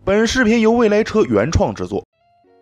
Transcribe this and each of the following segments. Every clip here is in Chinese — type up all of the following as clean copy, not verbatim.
本视频由未来车原创制作。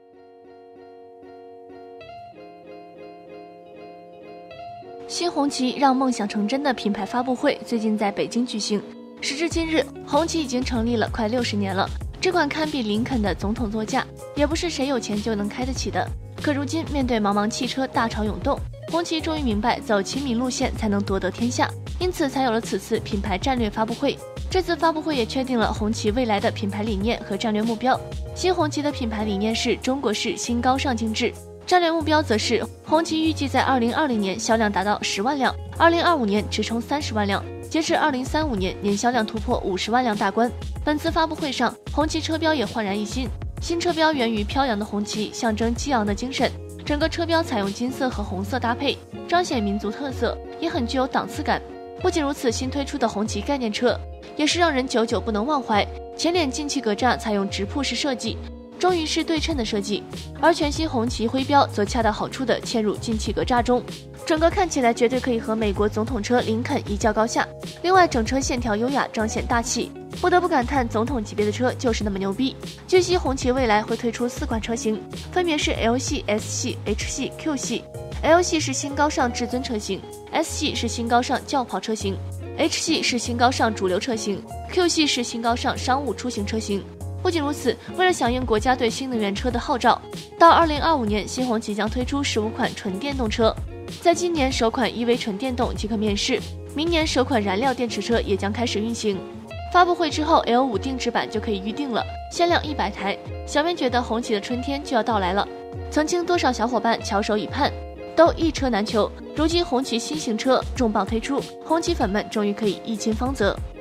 新红旗让梦想成真的品牌发布会最近在北京举行。时至今日，红旗已经成立了快60年了。这款堪比林肯的总统座驾，也不是谁有钱就能开得起的。可如今面对茫茫汽车大潮涌动，红旗终于明白走亲民路线才能夺得天下，因此才有了此次品牌战略发布会。这次发布会也确定了红旗未来的品牌理念和战略目标。新红旗的品牌理念是中国式新高尚精致，战略目标则是红旗预计在2020年销量达到10万辆，2025年直冲30万辆，截至2035年年销量突破50万辆大关。本次发布会上，红旗车标也焕然一新，新车标源于飘扬的红旗，象征激昂的精神。整个车标采用金色和红色搭配，彰显民族特色，也很具有档次感。不仅如此，新推出的红旗概念车也是让人久久不能忘怀。前脸进气格栅采用直瀑式设计，终于是对称的设计，而全新红旗徽标则恰到好处地嵌入进气格栅中，整个看起来绝对可以和美国总统车林肯一较高下。另外，整车线条优雅，彰显大气，不得不感叹总统级别的车就是那么牛逼。据悉，红旗未来会推出4款车型，分别是 L 系、S 系、H 系、Q 系。L 系是新高尚至尊车型， S 系是新高尚轿跑车型， H 系是新高尚主流车型， Q 系是新高尚商务出行车型。不仅如此，为了响应国家对新能源车的号召，到2025年，新红旗将推出15款纯电动车。在今年，首款EV纯电动即可面世，明年首款燃料电池车也将开始运行。发布会之后 ，L5 定制版就可以预定了，限量100台。小编觉得红旗的春天就要到来了，曾经多少小伙伴翘首以盼，都一车难求。如今红旗新型车重磅推出，红旗粉们终于可以一亲芳泽。